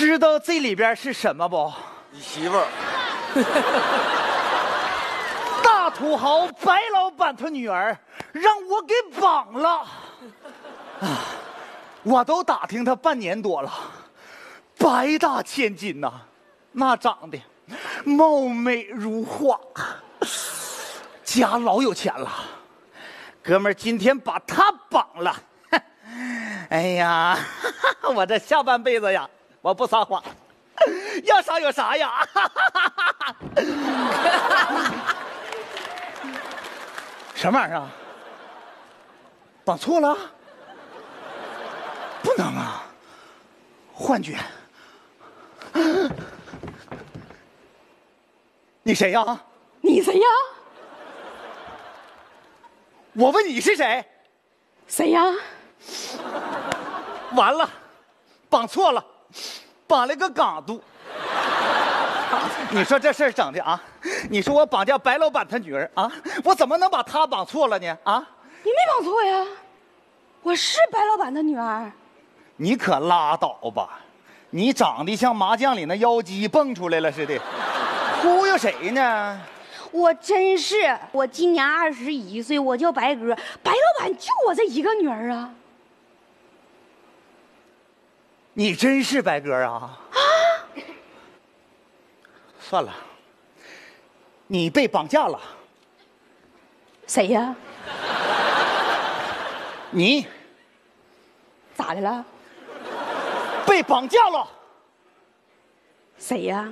知道这里边是什么不？ 你媳妇儿。 大土豪白老板他女儿让我给绑了。啊，我都打听他半年多了，白大千金呐，那长得貌美如花，家老有钱了。哥们儿，今天把他绑了。哎呀，我这下半辈子呀，我不撒谎，要啥有啥呀。什么玩意儿啊？绑错了？不能啊！幻觉。你谁呀？ 你谁呀？ 我问你是谁？ 谁呀？ 完了，绑错了，绑了个港督。你说这事儿整的啊？你说我绑架白老板他女儿啊，我怎么能把他绑错了呢？啊？ 你没绑错呀，我是白老板的女儿。 你可拉倒吧，你长得像麻将里那妖姬蹦出来了似的，忽悠谁呢？ 我真是，我今年21岁，我叫白鸽，白老板就我这一个女儿啊。 你真是白鸽啊？算了，你被绑架了。 谁呀？ 你咋的了？ 被绑架了。 谁呀？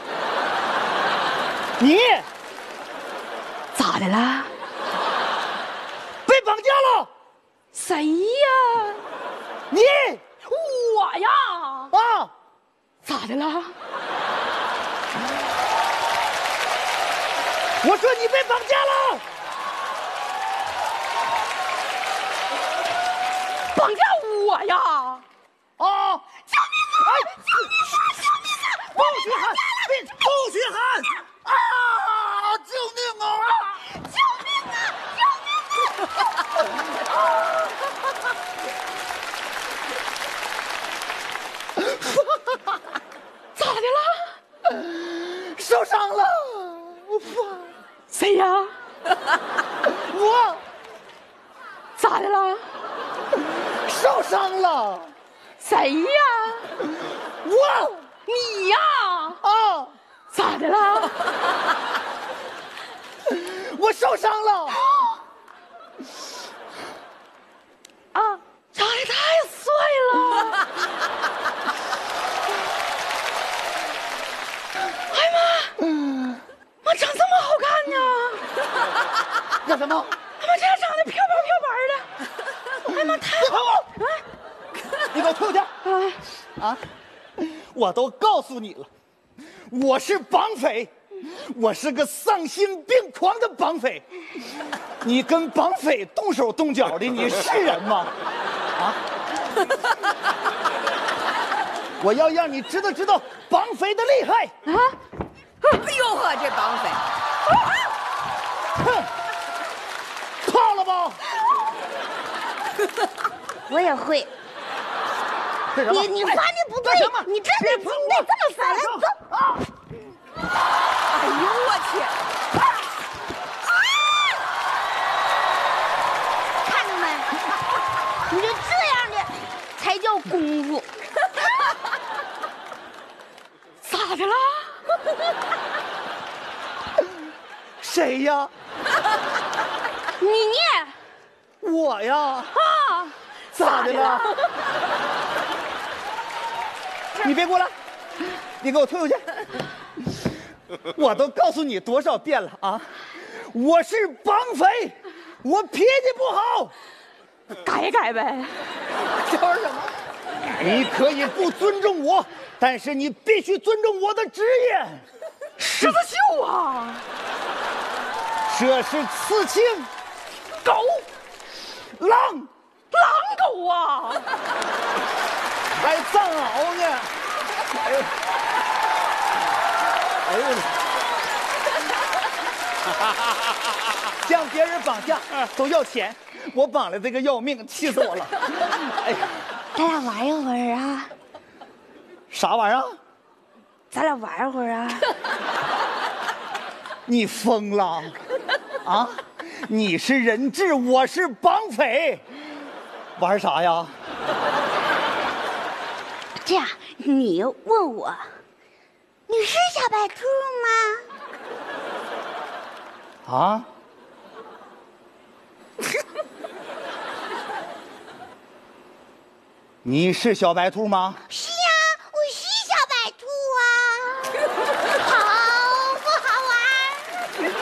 你咋的了？ 被绑架了。 谁呀？ 你我呀？ 啊？ 咋的了？ 我说你被绑架了。 绑架我呀？ 啊！ 救命啊！救命啊！救命啊！ 不许喊！不许喊！啊！救命啊！ 救命啊！救命啊！咋的了？ 受伤了。 谁呀？ 我咋的了？ 受伤了。 谁呀？ 我你呀？ 啊！ 咋的了？ 我受伤了。 啊，长得太帅了！哎妈，妈长这么好看呢？ 干什么？ 妈这样长得漂白的，哎妈太好了！ 你给我退回去！啊！我都告诉你了，我是绑匪，我是个丧心病狂的绑匪。你跟绑匪动手动脚的，你是人吗？啊！我要让你知道绑匪的厉害啊！ 哎呦呵，这绑匪！ 哼，怕了吧？ 我也会。你翻的不对，你这得这么翻来走啊！ 哎呦我去！ 看着没？你就这样的才叫功夫。咋的了？ 谁呀？ 你我呀？ 啊？ 咋的了？你别过来，你给我退回去！我都告诉你多少遍了啊！我是绑匪，我脾气不好。 改一改呗。 说什么？ 你可以不尊重我，但是你必须尊重我的职业。 狮子秀啊！ 这是刺青，狗，狼狗啊！ 还藏獒呢！哎呦，哎呦！像别人绑架都要钱，我绑了这个要命，气死我了！哎呀， 咱俩玩一会儿啊？ 啥玩意儿？ 咱俩玩会儿啊？ 你疯了啊！你是人质，我是绑匪，玩啥呀？ 这样，你问我，你是小白兔吗？ 啊？你是小白兔吗？ 是呀，我是小白兔啊。好不好玩？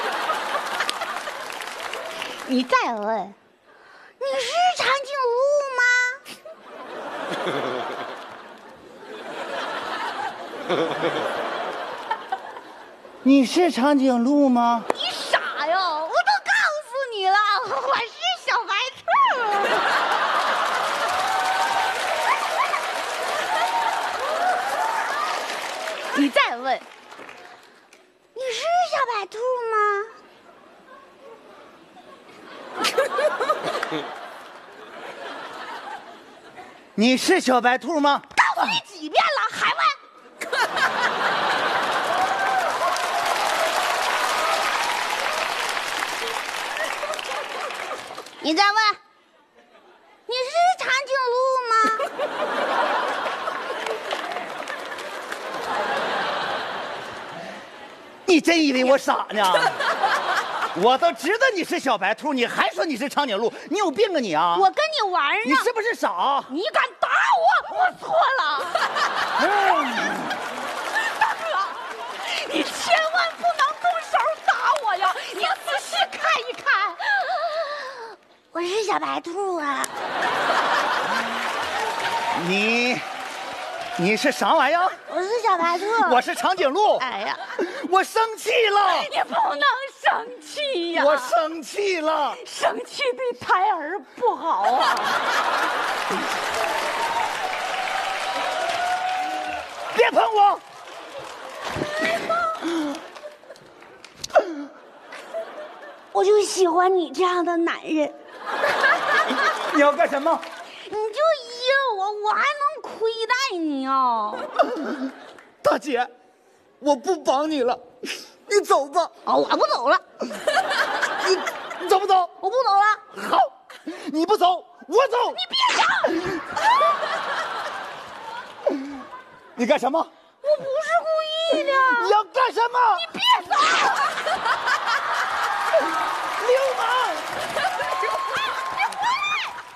你再问，你是长颈鹿吗？ 你是长颈鹿吗？ 你傻呀！我都告诉你了，我是小白兔。你再问，你是小白兔吗？ 你是小白兔吗？ 告诉你几遍了，还问？你再问，你是长颈鹿吗？ 你真以为我傻呢？我都知道你是小白兔，你还说你是长颈鹿，你有病啊你啊！ 我跟你玩呢。 你是不是傻？ 你敢打我，我错了。大哥，你千万不能动手打我呀！你仔细看一看，我是小白兔啊。 你是啥玩意儿？ 我是小白兔。 我是长颈鹿。 哎呀， 我生气了。 你不能生气呀！ 我生气了。 生气对胎儿不好啊。 别碰我！ 我就喜欢你这样的男人。 你要干什么？ 你就依我，我还能亏待你啊！ 大姐，我不绑你了，你走吧。 啊，我不走了。 你走不走？ 我不走了。 好，你不走，我走。 你别上！ 你干什么？ 我不是故意的。 你要干什么？ 你别走！ 流氓！